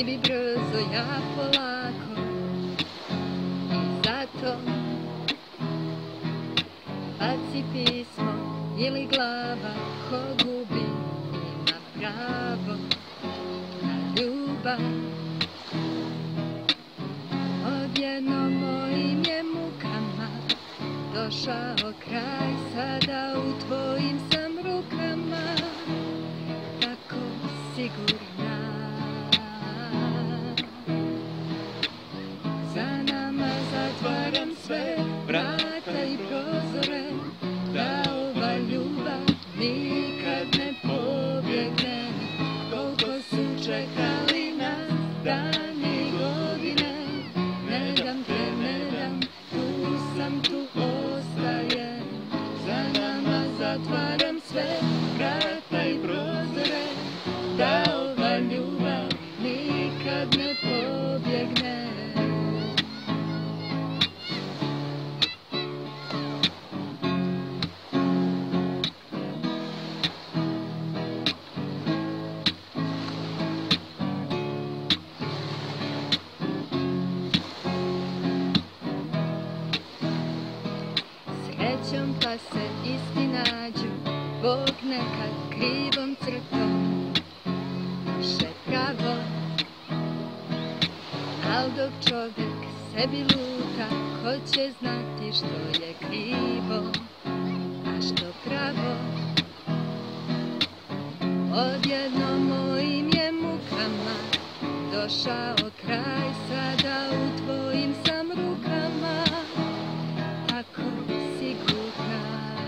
ti bi brzo, ja polako. I zato baci pismo ili glava, ko gubi ima pravo na ljubav. Odjednom mojim je mukama došao kraj, sada u tvojim sam rukama, tako sigurna. Za nama zatvaram sve vrata i prozore, da ova ljubav nikad ne pobjegne. Koliko su čekali nas dani i godine, ne dam te, ne dam, tu sam, tu ostajem. Za nama zatvaram sve vrata i prozore, da ova ljubav nikad ne pobjegne. Srećom pa se isti nađu, Bog nekad krivom crtom piše pravo. Al dok čovjek sebi luta, ko će znati što je krivo, a što pravo. Odjednom mojim je mukama došao kraj, sada u tvojim sam rukama, tako sigurna.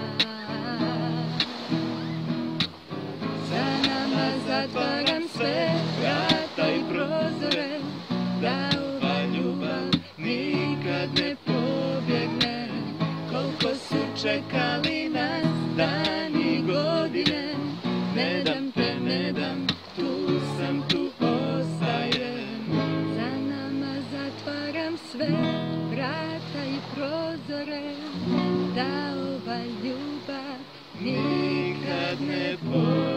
Za nama zatvaram sve vrata i prozore, da ova ljubav nikad ne pobjegne. Koliko su čekali nas dani i godine, ne dam te, ne dam, tu sam, tu ostajem. Za nama zatvaram sve vrata i prozore, da ova ljubav nikad ne pobjegne.